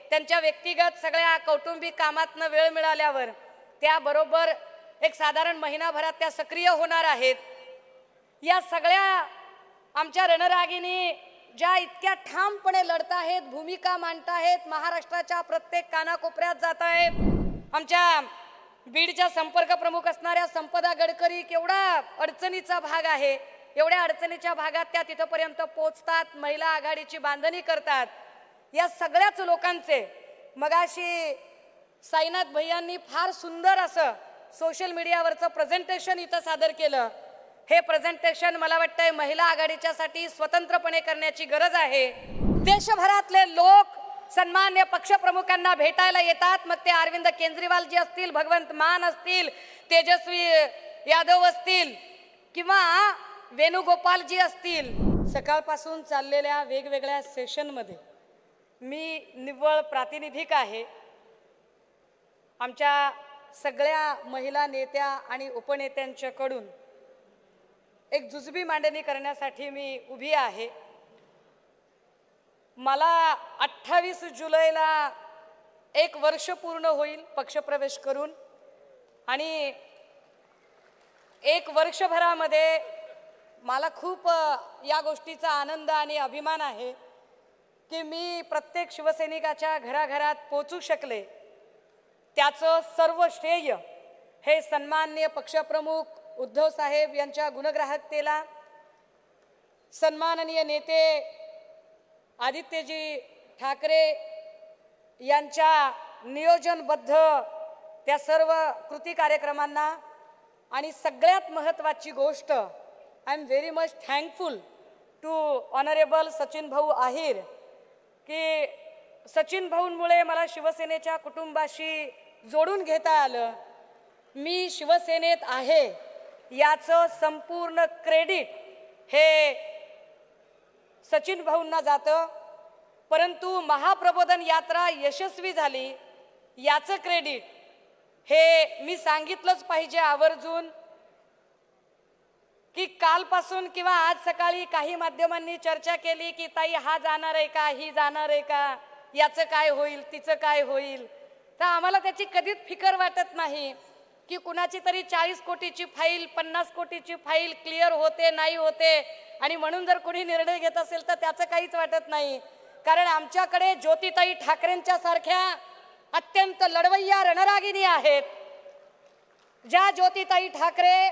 त्यांच्या व्यक्तिगत सगळ्या कौटुंबिक कामातनं वेळ मिळाल्यावर त्याबरोबर एक साधारण महिनाभरात त्या सक्रिय होणार आहेत। या सगळ्या आमच्या रणरागिणी ज्या इतक्या ठामपणे लढत आहेत, भूमिका मांडत आहेत, महाराष्ट्राच्या प्रत्येक कानाकोपऱ्यात जात आहेत। आमच्या बीडच्या संपर्क प्रमुख असणाऱ्या संपदा गडकरी केवढा अडचणीचा भाग आहे, एवढ्या अडचणीच्या भागात त्या तिथपर्यंत पोहोचतात, महिला आघाडीची बांधणी करतात। या सगळ्याच लोकांचे मगाशी साईनाथ भैयांनी फार सुंदर असं सोशल मीडियावरचं प्रेझेंटेशन इथं सादर केलं। हे प्रेझेंटेशन मला वाटतंय महिला आघाडीच्यासाठी स्वतंत्रपणे करण्याची गरज आहे। देशभरातले लोक सन्मान्य पक्षप्रमुखांना भेटायला येतात, मग ते अरविंद केजरीवाल जी असतील, भगवंत मान असतील, तेजस्वी यादव असतील किंवा वेणुगोपाल जी असतील। सकाळपासून चाललेल्या वेगवेगळ्या सेशनमध्ये मी निव्वळ प्रातिनिधिक आहे। आमच्या सगळ्या महिला नेत्या आणि उपनेत्यांच्याकडून एक जुजबी मांडणी करण्यासाठी मी उभी आहे। मला 28 जुलैला 1 वर्ष पूर्ण होईल पक्षप्रवेश करून आणि 1 वर्षभरामध्ये मला खूप या गोष्टीचा आनंद आणि अभिमान आहे की मी प्रत्येक शिवसैनिकाच्या घराघरात पोहोचू शकले। त्याचं सर्व श्रेय हे सन्माननीय पक्षप्रमुख उद्धव साहेब यांच्या गुणग्राहकतेला, सन्माननीय नेते आदित्यजी ठाकरे यांच्या नियोजनबद्ध त्या सर्व कृती कार्यक्रमांना आणि सगळ्यात महत्त्वाची गोष्ट I am very much thankful to honourable Sachin Bhau Ahir की सचिन भाऊंमुळे मला शिवसेनेच्या कुटुंबाशी जोडून घेता आलं। मी शिवसेनेत आहे याचं संपूर्ण क्रेडिट हे सचिन भाऊंना जातं, परंतु महाप्रबोधन यात्रा यशस्वी झाली याचं क्रेडिट हे मी सांगितलंच पाहिजे आवर्जून की कालपासून किंवा आज सकाळी काही माध्यमांनी चर्चा केली की ताई हा जाणार आहे का, ही जाणार आहे का, याचं काय होईल, तिचं काय होईल। तर आम्हाला त्याची कधीच फिकर वाटत नाही की कुणाची तरी 40 कोटीची फाईल 50 कोटीची फाईल क्लिअर होते नाही होते आणि म्हणून जर कोणी निर्णय घेत असेल तर त्याचं काहीच वाटत नाही। कारण आमच्याकडे ज्योतिताई ठाकरेंच्या सारख्या अत्यंत लढवय्या रणरागिणी आहेत। ज्या ज्योतिताई ठाकरे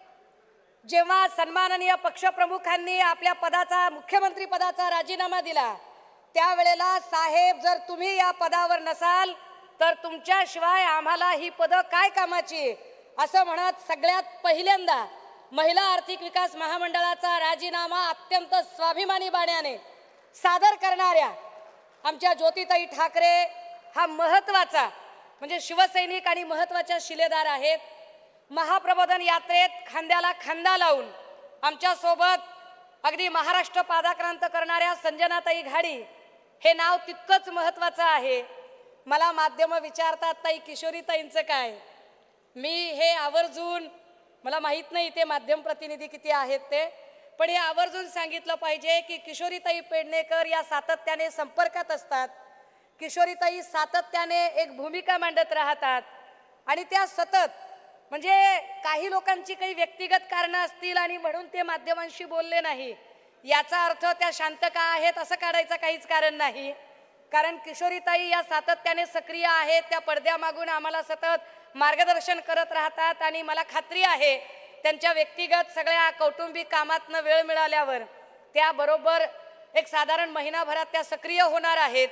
जेव्हा सन्माननीय पक्षप्रमुखांनी आपल्या पदाचा मुख्यमंत्री पदाचा राजीनामा दिला त्यावेळेला साहेब जर तुम्ही या पदावर नसाल तर तुमच्याशिवाय आम्हाला ही पदं काय कामाची असं म्हणत सगळ्यात पहिल्यांदा महिला आर्थिक विकास महामंडळाचा राजीनामा अत्यंत स्वाभिमानी बाण्याने सादर करणाऱ्या आमच्या ज्योतिताई ठाकरे हा महत्त्वाचा म्हणजे शिवसैनिक आणि महत्त्वाच्या शिलेदार आहेत। महाप्रबोधन यात्रेत खांद्याला खांदा लावून आमच्या सोबत अगदी महाराष्ट्र पादाक्रांत करणाऱ्या संजनाताई घाडी हे नाव तितकंच महत्त्वाचं आहे। मला माध्यम विचारतात ताई किशोरीताईंचं काय, मी हे आवर्जून मला माहित नाही ते माध्यम प्रतिनिधी किती आहेत ते, पण हे आवर्जून सांगितलं पाहिजे की किशोरीताई पेडणेकर या सातत्याने संपर्कात असतात। किशोरीताई सातत्याने एक भूमिका मांडत राहतात आणि त्या सतत म्हणजे काही लोकांची काही व्यक्तिगत कारणं असतील आणि म्हणून ते माध्यमांशी बोलले नाही याचा अर्थ त्या शांत का आहेत असं काढायचं काहीच कारण नाही। कारण किशोरीताई या सातत्याने सक्रिय आहेत, त्या पडद्यामागून आम्हाला सतत मार्गदर्शन करत राहतात आणि मला खात्री आहे त्यांच्या व्यक्तिगत सगळ्या कौटुंबिक कामातनं वेळ मिळाल्यावर त्याबरोबर एक साधारण महिनाभरात त्या सक्रिय होणार आहेत।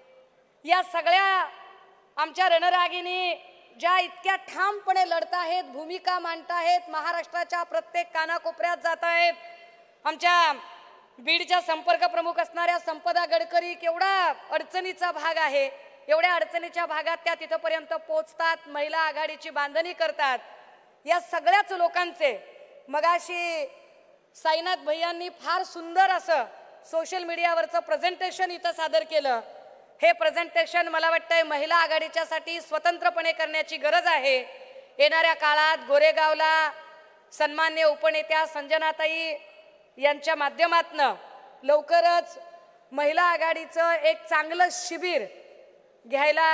या सगळ्या आमच्या रणरागिणी ज्या इतक्या ठामपणे लढत आहेत, भूमिका मांडत आहेत, महाराष्ट्राच्या प्रत्येक कानाकोपऱ्यात जात आहेत। आमच्या बीडच्या संपर्क प्रमुख असणाऱ्या संपदा गडकरी केवढा अडचणीचा भाग आहे, एवढ्या अडचणीच्या भागात त्या तिथपर्यंत पोहोचतात, महिला आघाडीची बांधणी करतात। या सगळ्याच लोकांचे मगाशी साईनाथ भैयांनी फार सुंदर असं सोशल मीडियावरचं प्रेझेंटेशन इथं सादर केलं। हे प्रेझेंटेशन मला वाटतंय महिला आघाडीच्यासाठी स्वतंत्रपणे करण्याची गरज आहे। येणाऱ्या काळात गोरेगावला सन्माननीय उपनेत्या संजनाताई यांच्या माध्यमातून लवकरच महिला आघाडीचं एक चांगलं शिबिर घ्यायला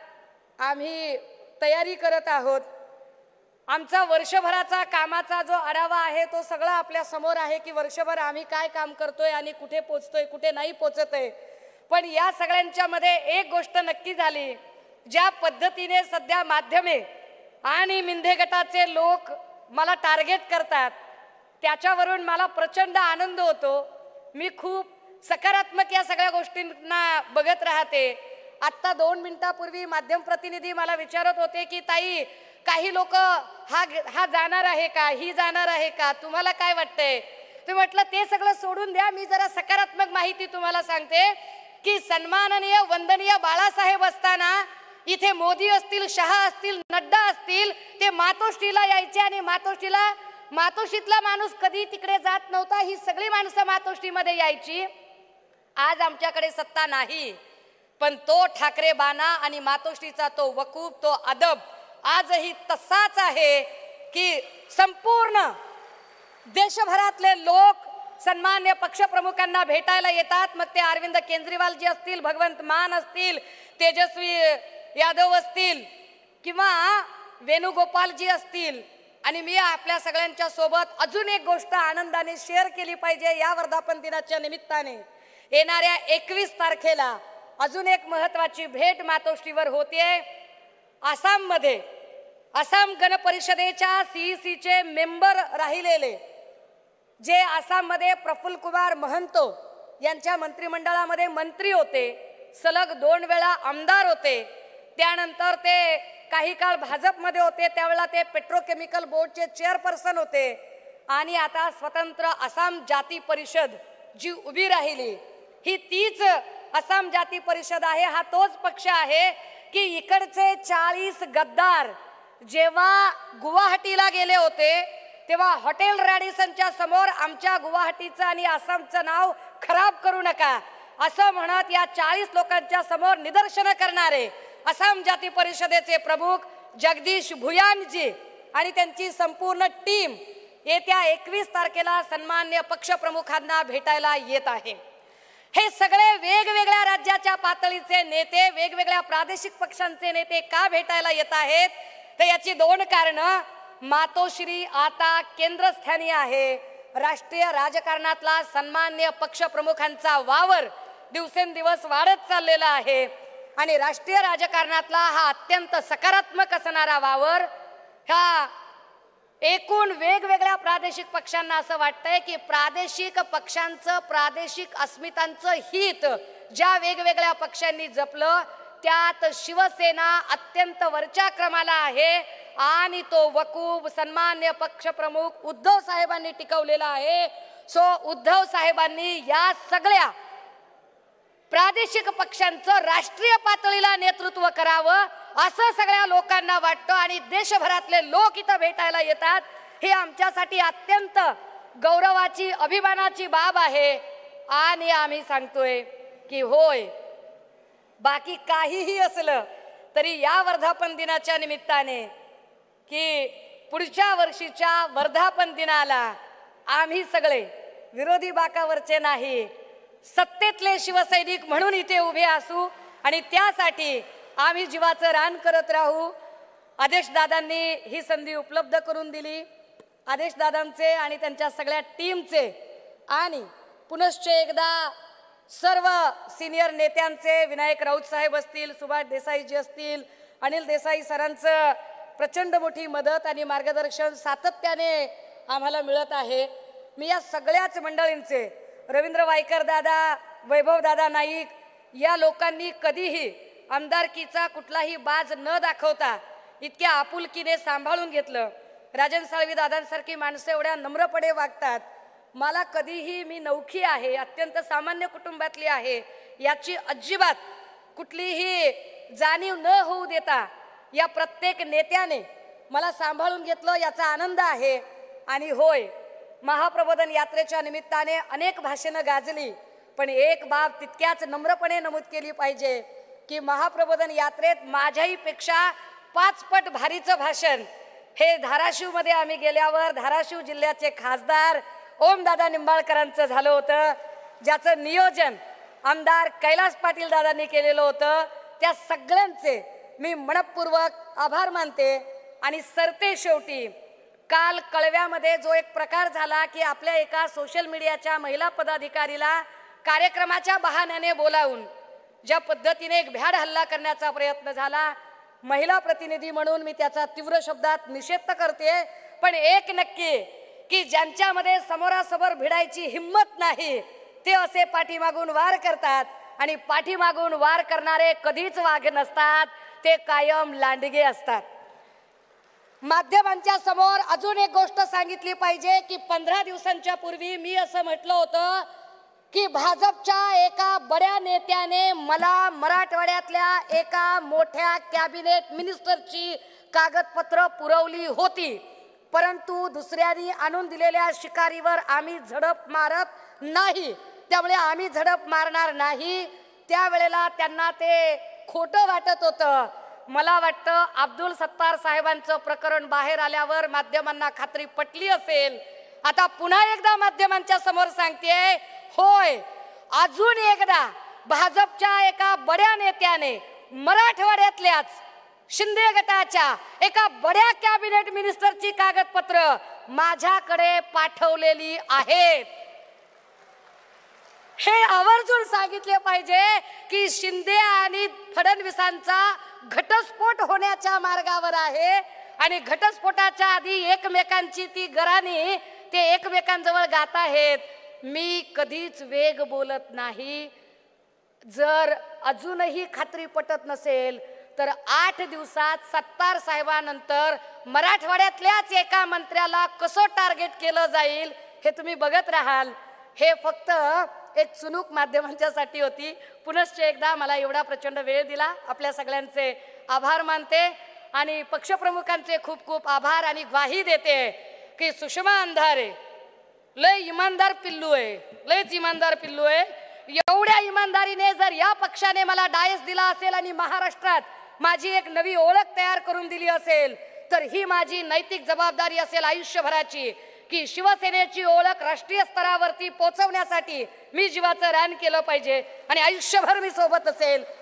आम्ही तयारी करत आहोत। आमचा वर्षभराचा कामाचा जो आढावा आहे तो सगळा आपल्या समोर आहे की वर्षभर आम्ही काय काम करतोय आणि कुठे पोचतोय कुठे नाही पोचत आहे। पण या सगळ्यांच्या मध्ये एक गोष्ट नक्की झाली, ज्या पद्धतीने सध्या माध्यमे आणि मिंधे गटाचे लोक मला टार्गेट करतात त्याच्यावरून मला प्रचंड आनंद होतो। मी खूप सकारात्मक या सगळ्या गोष्टींना बघत राहते। आत्ता 2 मिनिटापूर्वी माध्यम प्रतिनिधी मला विचारत होते की ताई काही लोक हा जाणार आहे का, ही जाणार आहे का, तुम्हाला काय वाटतंय? ते म्हटलं ते सगळं सोडून द्या, मी जरा सकारात्मक माहिती तुम्हाला सांगते की सन्माननीय वंदनीय बाळासाहेब असताना इथे मोदी असतील, शहा असतील, नड्डा असतील, ते मातोश्रीला यायचे आणि मातोश्रीतला माणूस कधी तिकडे जात नव्हता। ही सगळी माणसं मातोश्रीमध्ये यायची। आज आमच्याकडे सत्ता नाही, पण तो ठाकरे बाणा आणि मातोश्रीचा तो वकूफ, तो अदब आजही तसाच आहे की संपूर्ण देशभरातले लोक सन्मान्य पक्षप्रमुखांना भेटायला येतात। मग ते अरविंद केजरीवालजी असतील, भगवंत मान असतील, तेजस्वी यादव असतील किंवा वेणुगोपालजी असतील। आणि मी आपल्या सगळ्यांच्या सोबत अजून एक गोष्ट आनंदाने शेअर केली पाहिजे या वर्धापन दिनाच्या निमित्ताने। येणाऱ्या 21 तारखेला अजून एक महत्त्वाची भेट मातोश्रीवर होते। आसाममध्ये आसाम गण परिषदेच्या सीईसीचे मेंबर राहिलेले जे आसाममध्ये प्रफुल्ल कुमार महंतो यांच्या मंत्रिमंडळामध्ये मंत्री होते, सलग 2 वेळा आमदार होते, त्यानंतर ते काही काळ भाजपमध्ये होते, त्यावेळेला ते पेट्रोकेमिकल बोर्डचे चेअरपर्सन होते आणि आता स्वतंत्र आसाम जाती परिषद जी उभी राहिली ही तीच आसाम जाती परिषद आहे। हा तोच पक्ष आहे की इकडचे 40 गद्दार जेव्हा गुवाहाटीला गेले होते तेव्हा हॉटेल रॅडिसनच्या समोर आमच्या गुवाहाटीचं आणि आसामचं नाव खराब करू नका असं म्हणत या 40 लोकांच्या समोर निदर्शनं करणारे आसाम जाती परिषदेचे प्रमुख जगदीश भुयानजी आणि त्यांची संपूर्ण टीम येत्या 21 तारखेला सन्मान्य पक्षप्रमुखांना भेटायला येत आहे। हे सगळे वेगवेगळ्या राज्याच्या पातळीचे नेते, वेगवेगळ्या प्रादेशिक पक्षांचे नेते का भेटायला येत आहेत? तर याची 2 कारणं। मातोश्री आता केंद्रस्थानी आहे। राष्ट्रीय राजकारणातला सन्मान्य पक्षप्रमुखांचा वावर दिवसेंदिवस वाढत चाललेला आहे आणि राष्ट्रीय राजकारणातला हा अत्यंत सकारात्मक असणारा वावर ह्या एकूण वेगवेगळ्या प्रादेशिक पक्षांना असं वाटतंय की प्रादेशिक पक्षांचं, प्रादेशिक अस्मितांचं हित ज्या वेगवेगळ्या पक्षांनी जपलं त्यात शिवसेना अत्यंत वरच्या क्रमाला आहे आणि तो वकूफ सन्मान्य पक्षप्रमुख उद्धव साहेबांनी टिकवलेला आहे। सो उद्धव साहेबांनी या सगळ्या प्रादेशिक पक्षांचं राष्ट्रीय पातळीला नेतृत्व करावं असं सगळ्या लोकांना वाटतं आणि देशभरातले लोक इथं भेटायला येतात। हे आमच्यासाठी अत्यंत गौरवाची, अभिमानाची बाब आहे आणि आम्ही सांगतोय की होय, बाकी काहीही असलं तरी या वर्धापन दिनाच्या निमित्ताने की पुढच्या वर्षीच्या वर्धापन दिनाला आम्ही सगळे विरोधी बाकावरचे नाही, सत्तेतले शिवसैनिक म्हणून इथे उभे असू आणि त्यासाठी आम्ही जीवाचं रान करत राहू। आदेश दादांनी ही संधी उपलब्ध करून दिली। आदेश दादांचे आणि त्यांच्या सगळ्या टीमचे आणि पुनश्च एकदा सर्व सिनियर नेत्यांचे, विनायक राऊत साहेब असतील, सुभाष देसाईजी असतील, अनिल देसाई सरांचं प्रचंड मोठी मदत आणि मार्गदर्शन सातत्याने आम्हाला मिळत आहे। मी या सगळ्याच मंडळींचे, रवींद्र वायकर दादा, वैभव दादा नाईक या लोकांनी कधीही आमदारकीचा कुठलाही बाज न दाखवता इतक्या आपुलकीने सांभाळून घेतलं। राजन साळवी दादांसारखी माणसं एवढ्या नम्रपणे वागतात। मला कधीही मी नौखी आहे, अत्यंत सामान्य कुटुंबातली आहे याची अजिबात कुठलीही जाणीव न होऊ देता या प्रत्येक नेत्याने मला सांभाळून घेतलं याचा आनंद आहे। आणि होय, महाप्रबोधन यात्रेच्या निमित्ताने अनेक भाषणं गाजली, पण एक बाब तितक्याच नम्रपणे नमूद केली पाहिजे की महाप्रबोधन यात्रेत माझ्याही पेक्षा 5 पट भारीचं भाषण हे धाराशिवमध्ये आम्ही गेल्यावर धाराशिव जिल्ह्याचे खासदार ओमदादा निंबाळकरांचं झालं होतं, ज्याचं नियोजन आमदार कैलास पाटील दादांनी केलेलं होतं त्या सगळ्यांचे मी मनपूर्वक आभार मानते। आणि सरते शेवटी काल कळव्यामध्ये जो एक प्रकार झाला की आपल्या एका सोशल मीडियाच्या महिला पदाधिकारीला कार्यक्रमाच्या बहाण्याने बोलावून ज्या पद्धतीने एक भ्याड हल्ला करण्याचा प्रयत्न झाला, महिला प्रतिनिधी म्हणून मी त्याचा तीव्र शब्दात निषेध करते। पण एक नक्की की ज्यांच्यामध्ये समोरासमोर भिडायची हिम्मत नाही ते असे पाठीमागून वार करतात आणि पाठीमागून वार करणारे कधीच वाघ नसतात, ते कायम लांडगे असतात। माध्यमांच्या समोर अजून एक गोष्ट सांगितली पाहिजे की 15 दिवसांच्या पूर्वी मी असं म्हटलं होतं की भाजपच्या एका बड्या नेत्याने मला मराठवाड्यातल्या एका मोठ्या कॅबिनेट मिनिस्टरची कागदपत्र पुरवली होती, परंतु दुसऱ्यांनी आणून दिलेल्या शिकारीवर आम्ही झडप मारत नाही, त्यामुळे आम्ही झडप मारणार नाही। त्यावेळेला त्यांना ते खोटं वाटत होतं। मला वाटतं अब्दुल सत्तार साहेबांचं प्रकरण बाहेर आल्यावर माध्यमांना खात्री पटली असेल। आता पुन्हा एकदा माध्यमांच्या समोर सांगतेय, होय अजून एकदा भाजपच्या एका बड्या नेत्याने मराठवाड्यातल्याच शिंदे गटाच्या एका बड्या कॅबिनेट मिनिस्टरची कागदपत्र माझ्याकडे पाठवलेली आहेत। हे आवर्जून सांगितले पाहिजे की शिंदे आणि फडणवीसांचा घटस्फोट होण्याच्या मार्गावर आहे आणि घटस्फोटाच्या आधी एकमेकांची ती गराणी ते एकमेकांजवळ गात आहेत। मी कधीच वेग बोलत नाही। जर अजूनही खात्री पटत नसेल तर 8 दिवसात सत्तार साहेबांनंतर मराठवाड्यातल्याच एका मंत्र्याला कसं टार्गेट केलं जाईल हे तुम्ही बघत राहाल। हे फक्त एक चुनूक माध्यमांच्यासाठी होती। पुनश्च एकदा मला एवढा प्रचंड वेळ दिला, आपल्या सगळ्यांचे आभार मानते आणि पक्षप्रमुखांचे खूप खूप आभार आणि ग्वाही देते की सुषमा अंधारे लय इमानदार पिल्लू आहे, लयच इमानदार पिल्लू आहे। एवढ्या इमानदारीने जर या पक्षाने मला डायस दिला असेल आणि महाराष्ट्रात माझी एक नवी ओळख तयार करून दिली असेल तर ही माझी नैतिक जबाबदारी असेल आयुष्यभराची की शिवसेनेची ओळख राष्ट्रीय स्तरावरती पोहोचवण्यासाठी मी जीवाचं रान केलं पाहिजे आणि आयुष्यभर मी सोबत असेल।